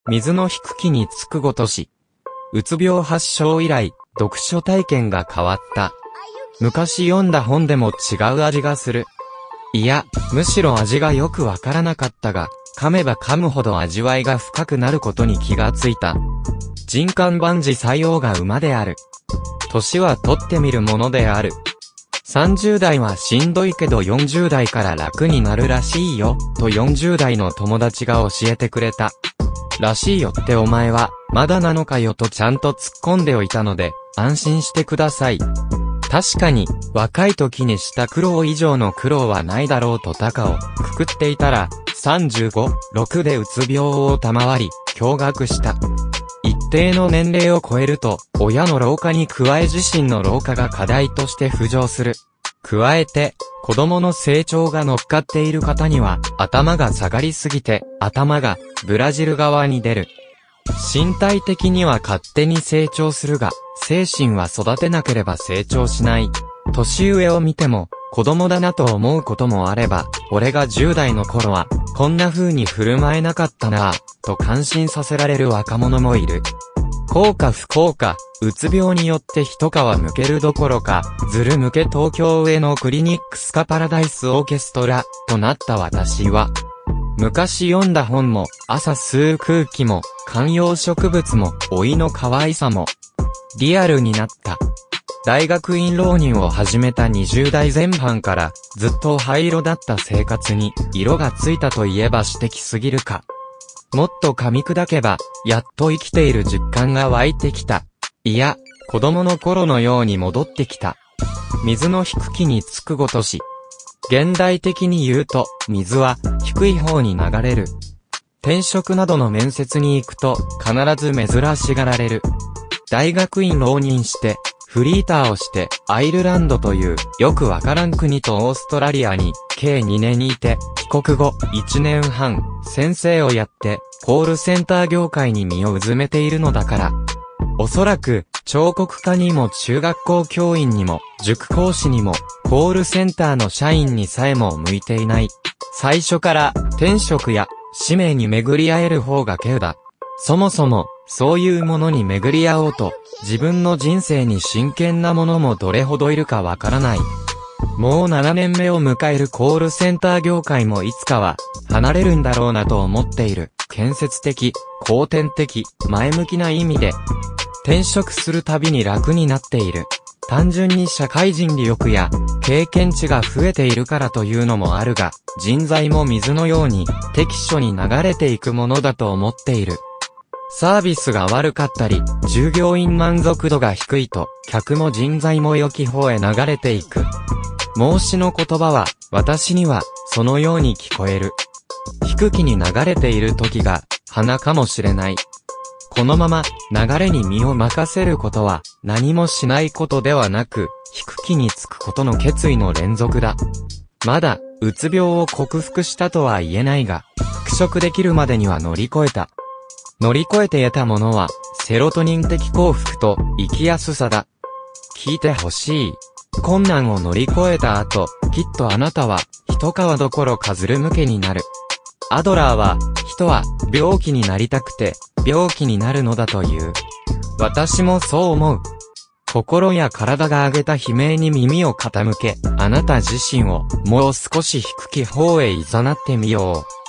水の引く木につくごとし。うつ病発症以来、読書体験が変わった。昔読んだ本でも違う味がする。いや、むしろ味がよくわからなかったが、噛めば噛むほど味わいが深くなることに気がついた。人間万事採用が馬である。年は取ってみるものである。30代はしんどいけど40代から楽になるらしいよ、と40代の友達が教えてくれた。らしいよってお前は、まだなのかよとちゃんと突っ込んでおいたので、安心してください。確かに、若い時にした苦労以上の苦労はないだろうと高をくくっていたら、35、6でうつ病を賜り、驚愕した。一定の年齢を超えると、親の老化に加え自身の老化が課題として浮上する。加えて、子供の成長が乗っかっている方には、頭が下がりすぎて、頭がブラジル側に出る。身体的には勝手に成長するが、精神は育てなければ成長しない。年上を見ても、子供だなと思うこともあれば、俺が10代の頃は、こんな風に振る舞えなかったなぁ、と感心させられる若者もいる。幸か不幸か、うつ病によって一皮むけるどころか、ずるむけ東京上野クリニックスカパラダイスオーケストラ、となった私は、昔読んだ本も、朝吸う空気も、観葉植物も、老いの可愛さも、リアルになった。大学院浪人を始めた20代前半から、ずっと灰色だった生活に、色がついたといえば指摘すぎるか。もっと噛み砕けば、やっと生きている実感が湧いてきた。いや、子供の頃のように戻ってきた。水の引く木につくごとし。現代的に言うと、水は低い方に流れる。転職などの面接に行くと、必ず珍しがられる。大学院浪人して、フリーターをして、アイルランドという、よくわからん国とオーストラリアに、計2年いて、帰国後、1年半、先生をやって、コールセンター業界に身をうずめているのだから。おそらく、彫刻家にも中学校教員にも、塾講師にも、コールセンターの社員にさえも向いていない。最初から、転職や、使命に巡り合える方が稀有だ。そもそも、そういうものに巡り合おうと、自分の人生に真剣なものもどれほどいるかわからない。もう7年目を迎えるコールセンター業界もいつかは、離れるんだろうなと思っている。建設的、後天的、前向きな意味で。転職するたびに楽になっている。単純に社会人力や経験値が増えているからというのもあるが、人材も水のように適所に流れていくものだと思っている。サービスが悪かったり、従業員満足度が低いと、客も人材も良き方へ流れていく。孟子の言葉は、私には、そのように聞こえる。低気に流れている時が、花かもしれない。このまま、流れに身を任せることは、何もしないことではなく、低気につくことの決意の連続だ。まだ、うつ病を克服したとは言えないが、復職できるまでには乗り越えた。乗り越えて得たものは、セロトニン的幸福と生きやすさだ。聞いてほしい。困難を乗り越えた後、きっとあなたは、一皮どころかずる向けになる。アドラーは、人は、病気になりたくて、病気になるのだという。私もそう思う。心や体が上げた悲鳴に耳を傾け、あなた自身を、もう少し低き方へ誘ってみよう。